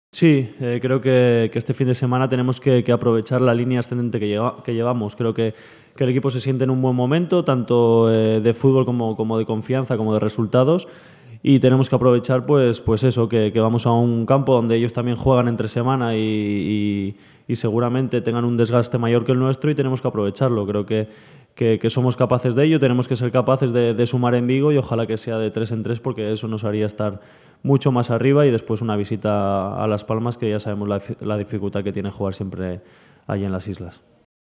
Sí, creo que este fin de semana tenemos que aprovechar la línea ascendente que llevamos. Creo que el equipo se siente en un buen momento, tanto de fútbol como de confianza, como de resultados. Y tenemos que aprovechar pues eso, que vamos a un campo donde ellos también juegan entre semana y seguramente tengan un desgaste mayor que el nuestro y tenemos que aprovecharlo. Creo que somos capaces de ello, tenemos que ser capaces de sumar en Vigo y ojalá que sea de 3 en 3 porque eso nos haría estar mucho más arriba y después una visita a Las Palmas que ya sabemos la dificultad que tiene jugar siempre allí en las islas.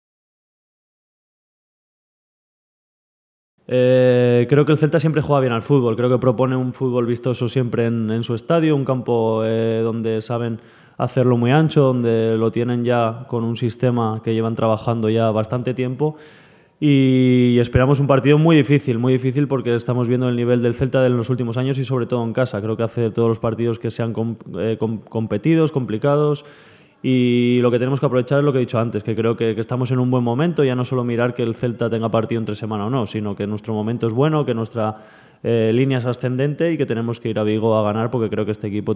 Creo que el Celta siempre juega bien al fútbol, creo que propone un fútbol vistoso siempre en su estadio, un campo donde saben hacerlo muy ancho, donde lo tienen ya con un sistema que llevan trabajando ya bastante tiempo y esperamos un partido muy difícil porque estamos viendo el nivel del Celta de los últimos años y sobre todo en casa. Creo que hace todos los partidos que sean competidos, complicados y lo que tenemos que aprovechar es lo que he dicho antes, que creo que estamos en un buen momento, ya no solo mirar que el Celta tenga partido entre semana o no, sino que nuestro momento es bueno, que nuestra línea es ascendente y que tenemos que ir a Vigo a ganar porque creo que este equipo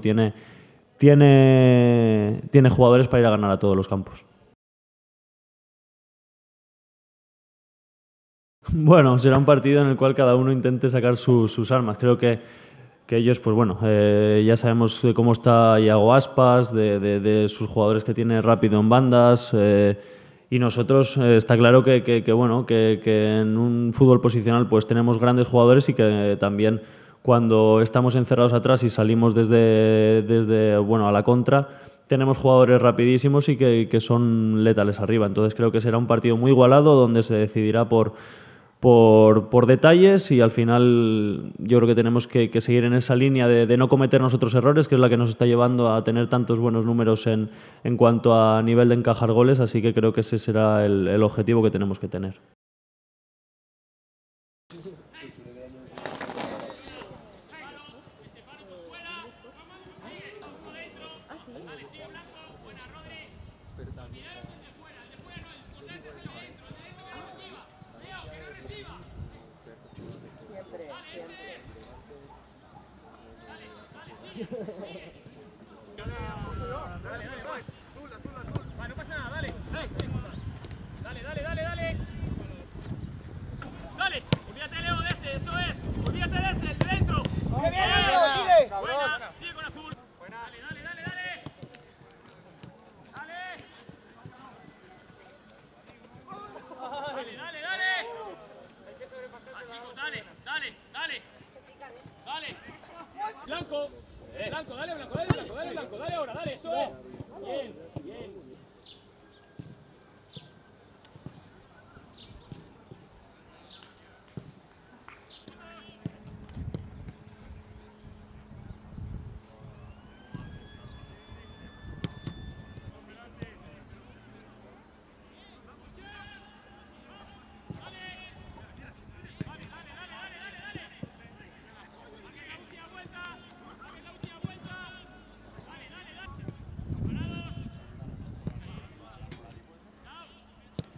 tiene jugadores para ir a ganar a todos los campos. Bueno, será un partido en el cual cada uno intente sacar sus armas. Creo que ellos, pues bueno, ya sabemos de cómo está Iago Aspas, de sus jugadores que tiene rápido en bandas. Y nosotros está claro bueno, que en un fútbol posicional pues tenemos grandes jugadores y que también cuando estamos encerrados atrás y salimos desde bueno, a la contra, tenemos jugadores rapidísimos y que son letales arriba. Entonces creo que será un partido muy igualado donde se decidirá por detalles y al final yo creo que tenemos que seguir en esa línea de no cometer nosotros errores, que es la que nos está llevando a tener tantos buenos números en cuanto a nivel de encajar goles, así que creo que ese será el objetivo que tenemos que tener. Dale, olvídate Leo de ese, eso es. Olvídate de ese, el de dentro. ¡Qué bien, Leo! ¡Sigue! Buena, sigue con azul. Buena. Dale, dale, dale, dale. Dale. Dale, dale. Ah, chicos, dale, dale, dale. Dale. Blanco. Blanco, dale, Blanco, dale, Blanco, dale, Blanco, dale ahora, dale, eso es. Bien.